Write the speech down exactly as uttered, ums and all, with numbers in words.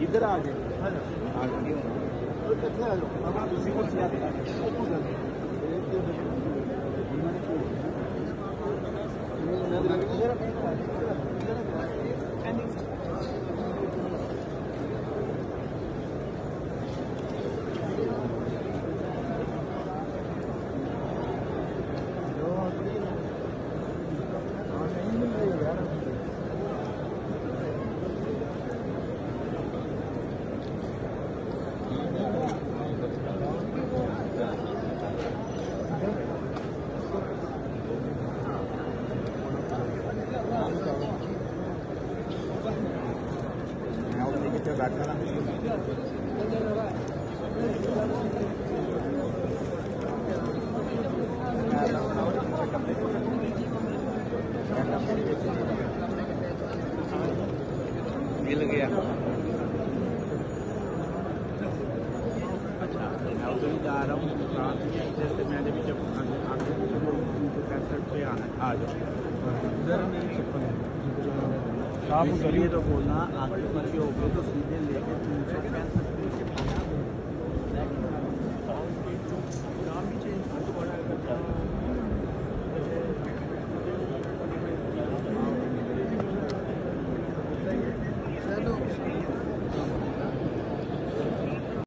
ادھر آ گئے کتنے آ مل گیا. اچھا میں ادھر ہی جا رہا ہوں جیسے میں نے بھی جب آگے کیسٹ پہ آنا آ جاؤ آپ کریے تو بولنا آگے کر کے ہو گئے تو سیدھے لے کے تین سو پینسٹھ نام بھی چینج